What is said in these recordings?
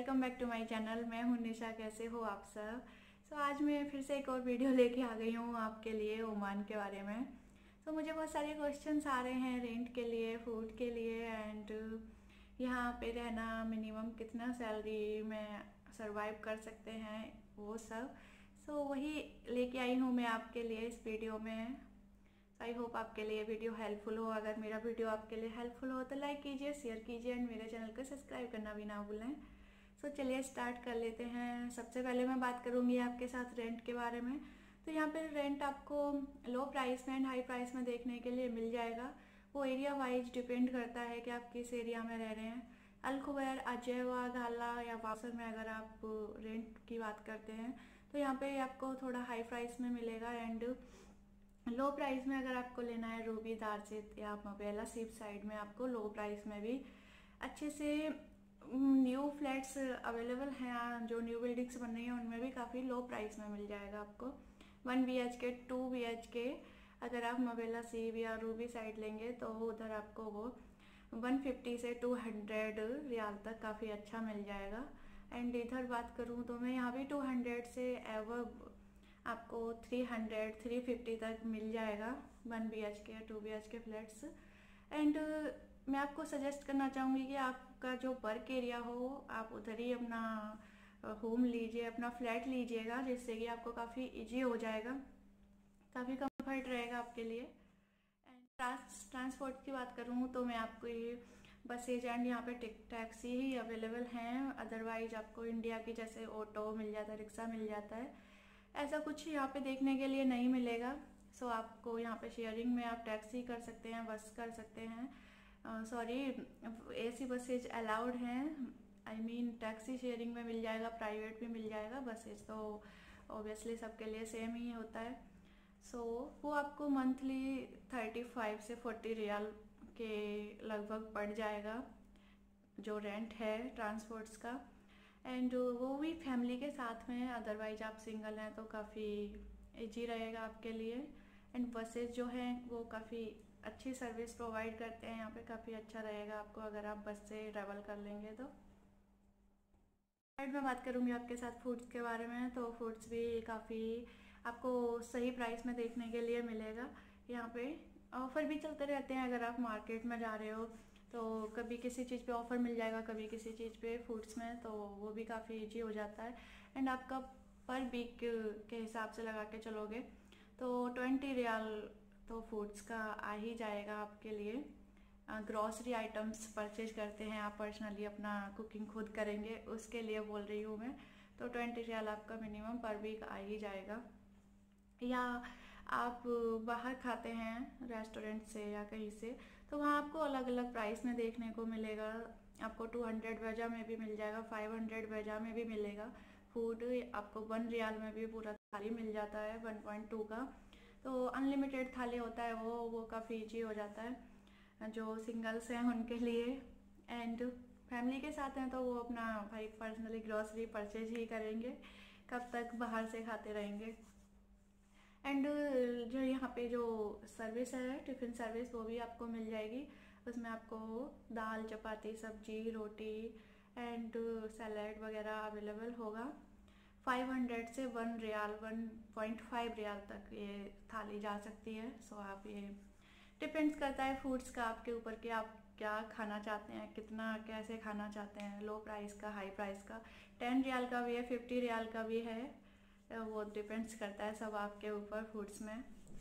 Welcome back to my channel. मैं हूं निशा। कैसे हो आप सब? आज मैं फिर से एक और वीडियो लेके आ गई हूं आपके लिए ओमान के बारे में। मुझे बहुत सारे क्वेश्चंस आ रहे हैं रेंट के लिए, फूड के लिए एंड यहाँ पे रहना मिनिमम कितना सैलरी में सरवाइव कर सकते हैं वो सब। वही लेके आई हूँ मैं आपके लिए इस वीडियो में। आई होप आपके लिए वीडियो हेल्पफुल हो। अगर मेरा वीडियो आपके लिए हेल्पफुल हो तो लाइक कीजिए, शेयर कीजिए एंड मेरे चैनल को सब्सक्राइब करना भी ना भूलें। चलिए स्टार्ट कर लेते हैं। सबसे पहले मैं बात करूंगी आपके साथ रेंट के बारे में। यहाँ पे रेंट आपको लो प्राइस में एंड हाई प्राइस में देखने के लिए मिल जाएगा। वो एरिया वाइज डिपेंड करता है कि आप किस एरिया में रह रहे हैं। अल-खुबैर, अजयवा, घाला या वासर में अगर आप रेंट की बात करते हैं तो यहाँ पे आपको थोड़ा हाई प्राइस में मिलेगा एंड लो प्राइस में अगर आपको लेना है रूबी, दारजित या मबेला सीप साइड में आपको लो प्राइस में भी अच्छे से न्यू फ्लैट्स अवेलेबल हैं। जो न्यू बिल्डिंग्स बन रही हैं उनमें भी काफ़ी लो प्राइस में मिल जाएगा आपको। 1 BHK 2 BHK अगर आप मबेला सीप या रूबी साइड लेंगे तो उधर आपको वो 150 से 200 रियाल तक काफ़ी अच्छा मिल जाएगा। एंड इधर बात करूँ तो मैं यहाँ भी 200 से एवब आपको 300 350 तक मिल जाएगा 1 BHK या 2 BHK फ्लैट्स। एंड मैं आपको सजेस्ट करना चाहूँगी कि आपका जो वर्क एरिया हो आप उधर ही अपना होम लीजिए, अपना फ्लैट लीजिएगा, जिससे कि आपको काफ़ी इजी हो जाएगा, काफ़ी कंफर्ट रहेगा आपके लिए। एंड ट्रांसपोर्ट की बात करूँ तो मैं आपको ये बसेज एंड यहाँ पे टैक्सी ही अवेलेबल हैं। अदरवाइज आपको इंडिया की जैसे ऑटो मिल जाता है, रिक्शा मिल जाता है, ऐसा कुछ यहाँ पे देखने के लिए नहीं मिलेगा। आपको यहाँ पे शेयरिंग में आप टैक्सी कर सकते हैं, बस कर सकते हैं। सॉरी, AC बसेज अलाउड हैं। आई मीन टैक्सी शेयरिंग में मिल जाएगा, प्राइवेट भी मिल जाएगा। बसेज तो ऑब्वियसली सबके लिए सेम ही होता है। वो आपको मंथली 35 से 40 रियाल के लगभग पड़ जाएगा जो रेंट है ट्रांसपोर्ट्स का। एंड वो भी फैमिली के साथ में। अदरवाइज आप सिंगल हैं तो काफ़ी इजी रहेगा आपके लिए। एंड बसेस जो हैं वो काफ़ी अच्छी सर्विस प्रोवाइड करते हैं यहाँ पे, काफ़ी अच्छा रहेगा आपको अगर आप बस से ट्रैवल कर लेंगे तो। मैं बात करूँगी आपके साथ फूड्स के बारे में। तो फूड्स भी काफ़ी आपको सही प्राइस में देखने के लिए मिलेगा। यहाँ पे ऑफर भी चलते रहते हैं। अगर आप मार्केट में जा रहे हो तो कभी किसी चीज़ पे ऑफर मिल जाएगा, कभी किसी चीज़ पे फूड्स में, तो वो भी काफ़ी इजी हो जाता है। एंड आपका पर वीक के हिसाब से लगा के चलोगे तो 20 रियाल तो फूड्स का आ ही जाएगा आपके लिए। ग्रॉसरी आइटम्स परचेज करते हैं आप पर्सनली, अपना कुकिंग खुद करेंगे उसके लिए बोल रही हूँ मैं, तो 20 रियाल आपका मिनिमम पर वीक आ ही जाएगा। या आप बाहर खाते हैं रेस्टोरेंट से या कहीं से तो वहाँ आपको अलग अलग प्राइस में देखने को मिलेगा। आपको 200 वेजा में भी मिल जाएगा, 500 वेजा में भी मिलेगा फूड। आपको 1 रियाल में भी पूरा थाली मिल जाता है 1.2 का। तो अनलिमिटेड थाली होता है वो काफ़ी ईजी हो जाता है जो सिंगल्स हैं उनके लिए। एंड फैमिली के साथ हैं तो वो अपना भाई पर्सनली ग्रॉसरी परचेज ही करेंगे, कब तक बाहर से खाते रहेंगे। एंड जो यहाँ पे जो सर्विस है टिफ़िन सर्विस वो भी आपको मिल जाएगी। उसमें आपको दाल, चपाती, सब्जी, रोटी एंड सैलड वगैरह अवेलेबल होगा। 500 से 1 रियाल 1.5 रियाल तक ये थाली जा सकती है। आप ये डिपेंड्स करता है फूड्स का आपके ऊपर कि आप क्या खाना चाहते हैं, कितना कैसे खाना चाहते हैं, लो प्राइस का, हाई प्राइस का। 10 रियाल का भी है, 50 रियाल का भी है, वो डिपेंड्स करता है सब आपके ऊपर फूड्स में।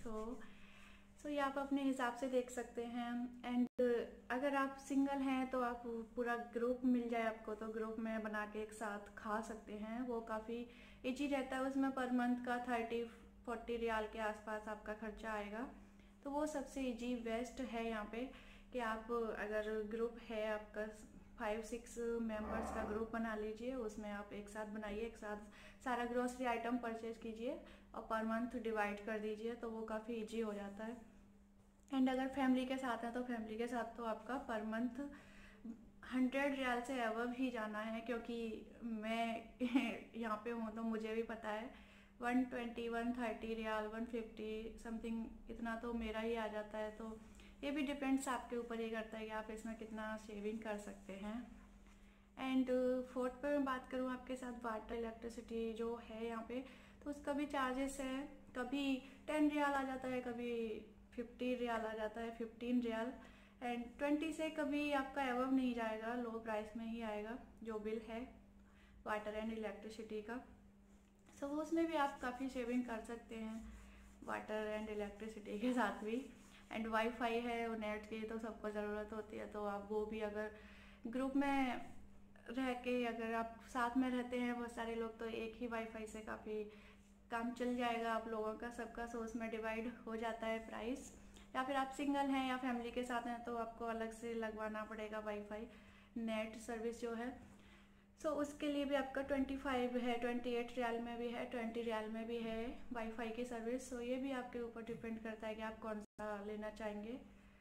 ये आप अपने हिसाब से देख सकते हैं। एंड अगर आप सिंगल हैं तो आप पूरा ग्रुप मिल जाए आपको तो ग्रुप में बना के एक साथ खा सकते हैं, वो काफ़ी इजी रहता है। उसमें पर मंथ का 30-40 रियाल के आसपास आपका खर्चा आएगा। तो वो सबसे इजी बेस्ट है यहाँ पे कि आप अगर ग्रुप है आपका 5-6 मेंबर्स का ग्रुप बना लीजिए, उसमें आप एक साथ बनाइए, एक साथ सारा ग्रोसरी आइटम परचेज कीजिए और पर मंथ डिवाइड कर दीजिए, तो वो काफ़ी इजी हो जाता है। एंड अगर फैमिली के साथ है तो फैमिली के साथ तो आपका पर मंथ 100 रियाल से एवब ही जाना है, क्योंकि मैं यहाँ पे हूँ तो मुझे भी पता है 120, 130 रियाल, 150 समथिंग इतना तो मेरा ही आ जाता है। तो ये भी डिपेंड्स आपके ऊपर ही करता है कि आप इसमें कितना सेविंग कर सकते हैं। एंड फोर्थ पे मैं बात करूँ आपके साथ वाटर इलेक्ट्रिसिटी जो है यहाँ पे, तो उसका भी चार्जेस है। कभी 10 रियाल आ जाता है, कभी 50 रियाल आ जाता है, 15 रियाल, एंड 20 से कभी आपका एवब नहीं जाएगा, लो प्राइस में ही आएगा जो बिल है वाटर एंड इलेक्ट्रिसिटी का। सो उसमें भी आप काफ़ी सेविंग कर सकते हैं वाटर एंड इलेक्ट्रिसिटी के साथ भी। एंड वाईफाई है और नेट की तो सबको ज़रूरत होती है, तो आप वो भी अगर ग्रुप में रह के, अगर आप साथ में रहते हैं बहुत सारे लोग, तो एक ही वाईफाई से काफ़ी काम चल जाएगा आप लोगों का, सबका। सो उसमें डिवाइड हो जाता है प्राइस। या फिर आप सिंगल हैं या फैमिली के साथ हैं तो आपको अलग से लगवाना पड़ेगा वाईफाई नेट सर्विस जो है। सो उसके लिए भी आपका 25 है, 28 रियाल में भी है, 20 रियाल में भी है वाईफाई की सर्विस। सो ये भी आपके ऊपर डिपेंड करता है कि आप कौन सा लेना चाहेंगे।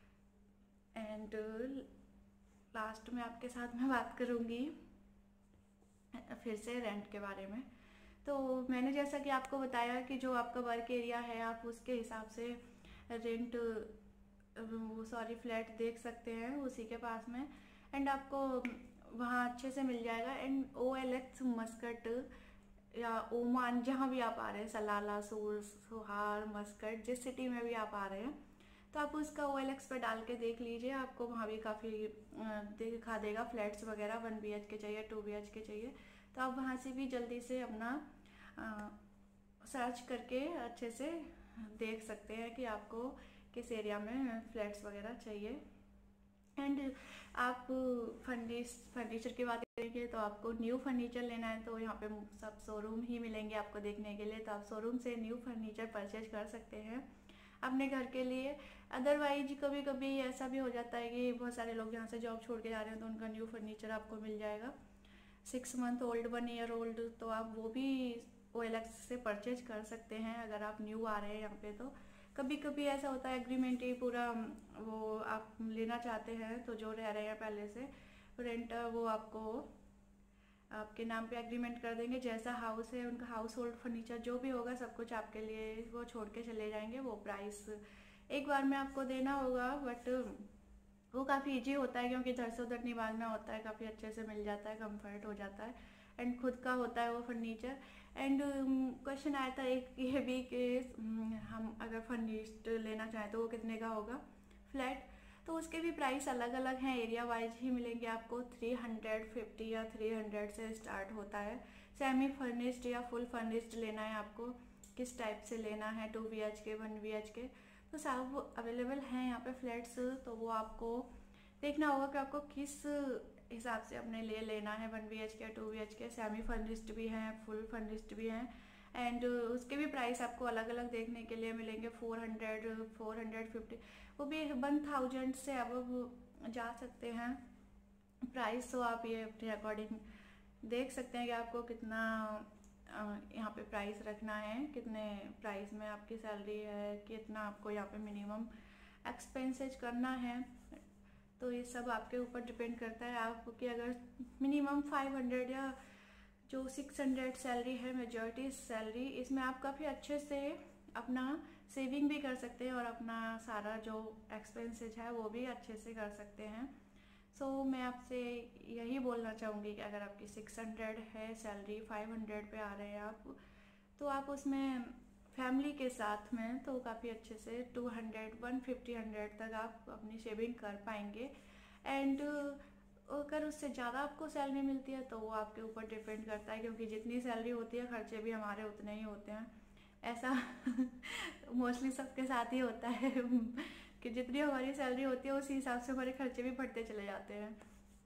एंड लास्ट में आपके साथ मैं बात करूँगी फिर से रेंट के बारे में। तो मैंने जैसा कि आपको बताया कि जो आपका वर्क एरिया है आप उसके हिसाब से रेंट फ्लैट देख सकते हैं उसी के पास में, एंड आपको वहाँ अच्छे से मिल जाएगा। एंड OLX मस्कट या ओमान, जहाँ भी आप आ रहे हैं, सलाला, सूर, सुहार, मस्कट, जिस सिटी में भी आप आ रहे हैं, तो आप उसका OLX पे डाल के देख लीजिए, आपको वहाँ भी काफ़ी दिखा देगा फ्लैट्स वगैरह। 1 BHK चाहिए, 2 BHK चाहिए, तो आप वहाँ से भी जल्दी से अपना सर्च करके अच्छे से देख सकते हैं कि आपको किस एरिया में फ्लैट्स वगैरह चाहिए। एंड आप फर्नीचर की बात करेंगे तो आपको न्यू फर्नीचर लेना है तो यहाँ पे सब शोरूम ही मिलेंगे आपको देखने के लिए, तो आप शोरूम से न्यू फर्नीचर परचेज कर सकते हैं अपने घर के लिए। अदरवाइज कभी कभी ऐसा भी हो जाता है कि बहुत सारे लोग यहाँ से जॉब छोड़ के जा रहे हैं तो उनका न्यू फर्नीचर आपको मिल जाएगा 6 मंथ ओल्ड, 1 ईयर ओल्ड, तो आप वो भी OLX से परचेज कर सकते हैं अगर आप न्यू आ रहे हैं यहाँ पे। तो कभी कभी ऐसा होता है एग्रीमेंट ही पूरा वो आप लेना चाहते हैं, तो जो रह रहे हैं पहले से रेंटर वो आपको आपके नाम पे एग्रीमेंट कर देंगे, जैसा हाउस है उनका हाउस होल्ड फर्नीचर जो भी होगा सब कुछ आपके लिए वो छोड़ के चले जाएंगे। वो प्राइस एक बार में आपको देना होगा, बट वो काफ़ी इजी होता है क्योंकि इधर से उधर नहीं भागना होता है, काफ़ी अच्छे से मिल जाता है, कंफर्ट हो जाता है, एंड खुद का होता है वो फर्नीचर। एंड क्वेश्चन आया था एक ये भी कि हम अगर फर्निश्ड लेना चाहें तो वो कितने का होगा फ्लैट, तो उसके भी प्राइस अलग अलग हैं, एरिया वाइज ही मिलेंगे आपको। 350 या 300 से स्टार्ट होता है। सेमी फर्निश्ड या फुल फर्निश्ड लेना है आपको, किस टाइप से लेना है, 2 BHK, 1 BHK, तो सब अवेलेबल हैं यहाँ पे फ्लैट्स। तो वो आपको देखना होगा कि आपको किस हिसाब से अपने लिए लेना है, 1 BHK, 2 BHK, सेमी फर्निश्ड भी हैं, फुल फर्निश्ड भी हैं, एंड उसके भी प्राइस आपको अलग अलग देखने के लिए मिलेंगे। 400, 450, वो भी 1000 से अब जा सकते हैं प्राइस। तो आप ये अपने अकॉर्डिंग देख सकते हैं कि आपको कितना यहाँ पे प्राइस रखना है, कितने प्राइस में आपकी सैलरी है, कितना आपको यहाँ पे मिनिमम एक्सपेंसेस करना है। तो ये सब आपके ऊपर डिपेंड करता है आपकी अगर मिनिमम 500 या जो 600 सैलरी है मेजॉरिटी सैलरी, इसमें आप काफ़ी अच्छे से अपना सेविंग भी कर सकते हैं और अपना सारा जो एक्सपेंसेस है वो भी अच्छे से कर सकते हैं। सो मैं आपसे यही बोलना चाहूँगी कि अगर आपकी 600 है सैलरी, 500 पे आ रहे हैं आप, तो आप उसमें फैमिली के साथ में तो काफ़ी अच्छे से 200, 150, 100 तक आप अपनी सेविंग कर पाएंगे। एंड अगर उससे ज़्यादा आपको सैलरी मिलती है तो वो आपके ऊपर डिपेंड करता है, क्योंकि जितनी सैलरी होती है खर्चे भी हमारे उतने ही होते हैं। ऐसा मोस्टली सबके साथ ही होता है कि जितनी हमारी सैलरी होती है उसी हिसाब से हमारे खर्चे भी बढ़ते चले जाते हैं।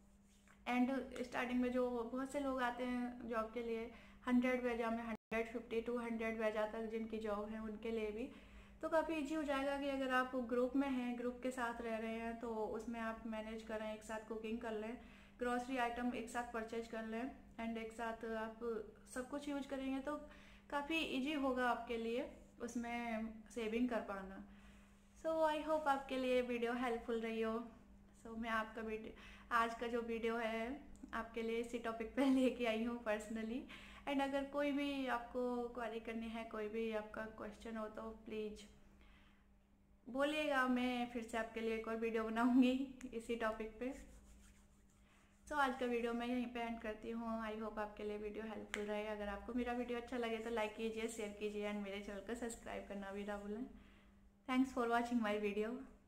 एंड स्टार्टिंग में जो बहुत से लोग आते हैं जॉब के लिए 100 वेजा में, 150, 200 वेजा तक जिनकी जॉब है उनके लिए भी तो काफ़ी इजी हो जाएगा कि अगर आप ग्रुप में हैं, ग्रुप के साथ रह रहे हैं, तो उसमें आप मैनेज करें, एक साथ कुकिंग कर लें, ग्रॉसरी आइटम एक साथ परचेज कर लें, एंड एक साथ आप सब कुछ यूज करेंगे तो काफ़ी इजी होगा आपके लिए उसमें सेविंग कर पाना। सो आई होप आपके लिए वीडियो हेल्पफुल रही हो। सो मैं आपका वीडियो आज का जो वीडियो है आपके लिए इसी टॉपिक पे लेके आई हूँ पर्सनली। एंड अगर कोई भी आपको क्वेरी करनी है, कोई भी आपका क्वेश्चन हो तो प्लीज़ बोलिएगा, मैं फिर से आपके लिए एक और वीडियो बनाऊंगी इसी टॉपिक पे। सो आज का वीडियो मैं यहीं पे एंड करती हूँ। आई होप आपके लिए वीडियो हेल्पफुल रहे। अगर आपको मेरा वीडियो अच्छा लगे तो लाइक कीजिए, शेयर कीजिए एंड मेरे चैनल को सब्सक्राइब करना भी ना भूलें। Thanks for watching my video.